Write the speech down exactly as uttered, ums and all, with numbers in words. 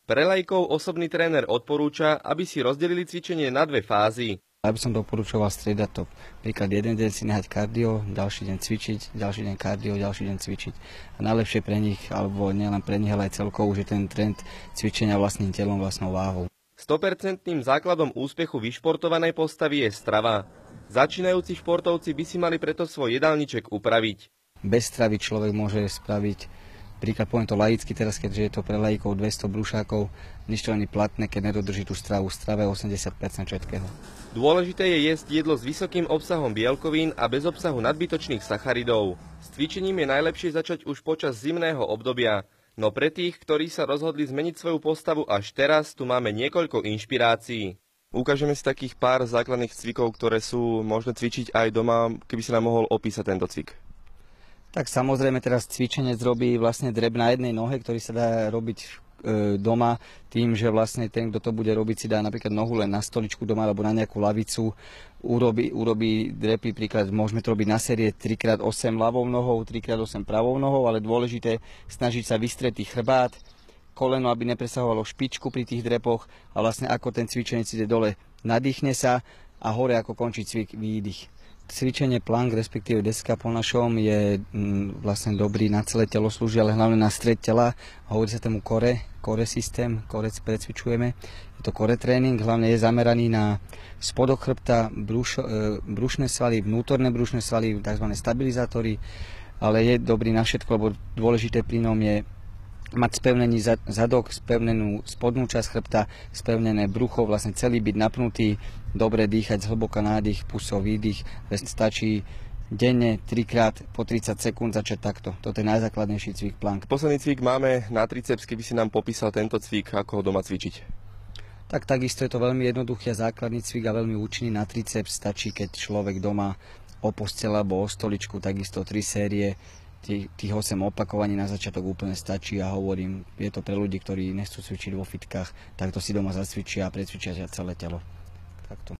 Pre laikov osobný tréner odporúča, aby si rozdelili cvičenie na dve fázy. Ja by som doporučoval striedať to. Príklad, jeden deň si nehať kardio, ďalší deň cvičiť, ďalší deň kardio, ďalší deň cvičiť. A najlepšie pre nich, alebo nielen pre nich, ale aj celkovo, že ten trend cvičenia vlastným telom, vlastnou váhou. sto percent základom úspechu vyšportovanej postavy je strava. Začínajúci športovci by si mali preto svoj jedálniček upraviť. Bez stravy človek môže spraviť, príklad poviem to laicky teraz, keďže je to pre laikov dvesto brúšákov, nič to ani platné, keď nedodrží tú stravu. Strava je osemdesiat percent všetkého. Dôležité je jesť jedlo s vysokým obsahom bielkovín a bez obsahu nadbytočných sacharidov. S cvičením je najlepšie začať už počas zimného obdobia. No pre tých, ktorí sa rozhodli zmeniť svoju postavu až teraz, tu máme niekoľko inšpirácií. Ukážeme si takých pár základných cvikov, ktoré sú možné cvičiť aj doma, keby si nám mohol opísať tento cvik. Tak samozrejme teraz cvičenec robí vlastne drep na jednej nohe, ktorý sa dá robiť e, doma tým, že vlastne ten, kto to bude robiť, si dá napríklad nohu len na stoličku doma alebo na nejakú lavicu, urobí, urobí drepy, príklad môžeme to robiť na série tri krát osem ľavou nohou, tri krát osem pravou nohou, ale dôležité snažiť sa vystretý chrbát, koleno, aby nepresahovalo špičku pri tých drepoch a vlastne ako ten cvičenec ide dole, nadýchne sa a hore ako končí cvik, výdych. Cvičenie plank, respektíve deska po našom, je mm, vlastne dobrý, na celé telo slúži, ale hlavne na stred tela. Hovorí sa tomu core, core systém, core precvičujeme. Je to core tréning, hlavne je zameraný na spodok chrbta, bruš, e, brušné svaly, vnútorné brušné svaly, tzv. Stabilizátory, ale je dobrý na všetko, lebo dôležité pri ňom je mať spevnený zadok, spevnenú spodnú časť chrbta, spevnené brucho, vlastne celý byť napnutý, dobre dýchať, zhlboka nádych, pusov, výdych. Stačí denne trikrát po tridsať sekúnd začať takto. Toto je najzákladnejší cvik plank. Posledný cvik máme na triceps, keby si nám popísal tento cvik, ako ho doma cvičiť. Tak takisto je to veľmi jednoduchý a základný cvik a veľmi účinný na triceps. Stačí, keď človek doma o postele alebo o stoličku, takisto tri série, tých, tých osem opakovaní na začiatok úplne stačí a hovorím, je to pre ľudí, ktorí nechcú cvičiť vo fitkách, tak to si doma zacvičia a precvičia celé telo. Takto.